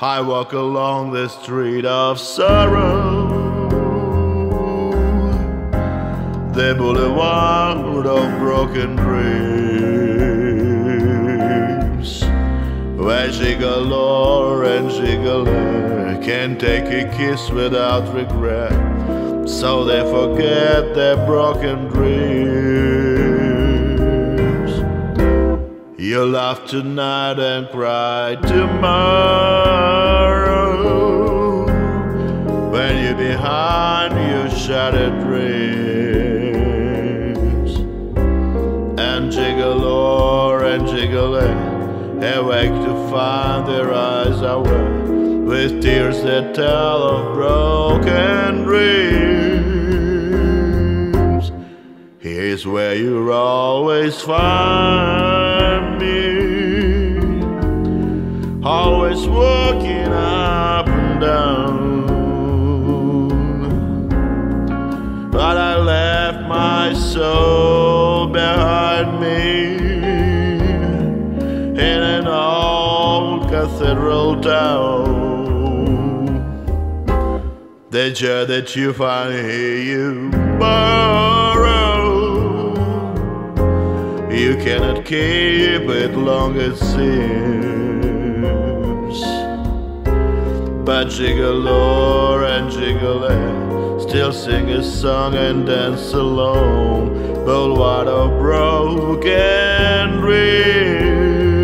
I walk along the street of sorrow, the boulevard of broken dreams, where gigolo and gigolo can't take a kiss without regret, so they forget their broken dreams. You laugh tonight and cry tomorrow, when you're behind your shattered dreams. And gigolo and gigolo awake to find their eyes are wet with tears that tell of broken dreams. Here's where you'll always find me, always walking up and down. But I left my soul behind me in an old cathedral town. The joy that you find here you borrow, you cannot keep it long it seems. But gigolo and gigolo still sing a song and dance alone, boulevard of broken dreams.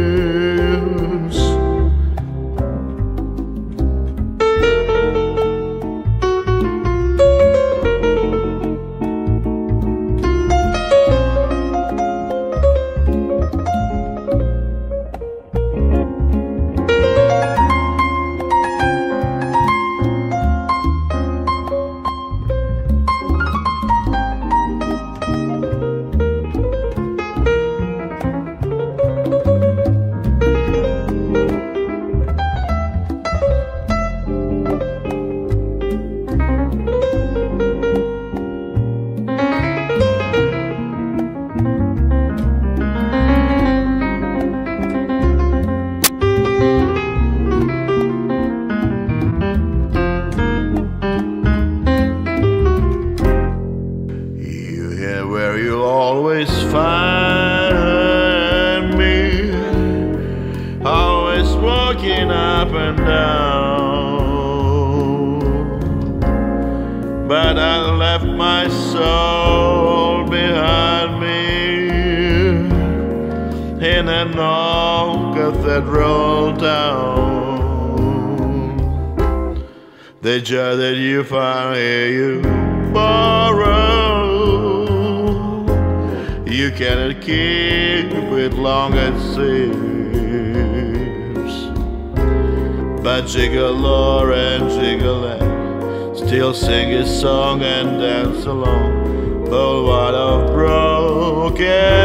Where you'll always find me, always walking up and down. But I left my soul behind me in an old cathedral town. The joy that you find here you borrow, you cannot keep it long it seems. But gigolo and gigolo still sing his song and dance along, boulevard of broken